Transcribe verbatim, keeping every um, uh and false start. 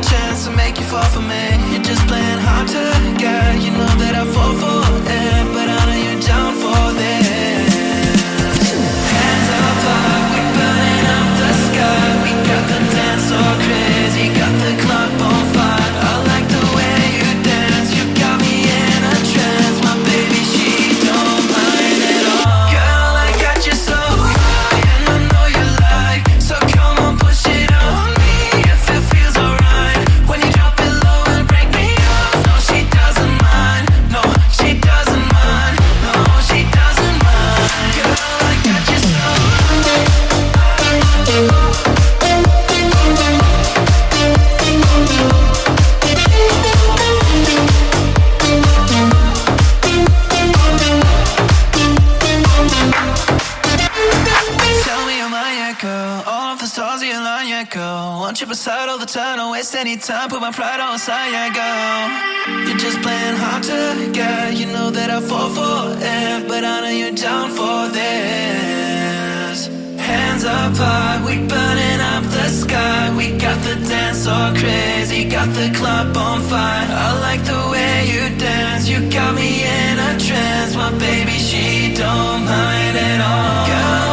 chance to make you fall for me. You're just playing hard to get. You know that I fall for it, but I know you're down for this. Hands up high, we burning up the sky. We got the dance so crazy, got the club on fire. I like the way you dance, you got me in a trance. My baby, she don't mind at all. Girl, I got you so high, and I know you like. So come on, push it on me if it feels alright. When you drop it low and break me off. No, she doesn't mind. No, she doesn't mind. No, she doesn't mind. Girl, I got you so tell me am I a girl? All of the stars are align, yeah, girl. Want you beside all the time, don't waste any time. Put my pride on side, yeah, girl. You're just playing hard to get. You know that I fall for it, but I know you're down for this. Hands up high, we burning up the sky. We got the dance so crazy, got the club on fire. I like the way you dance, you got me in a trance. My baby, she don't mind at all. Girl,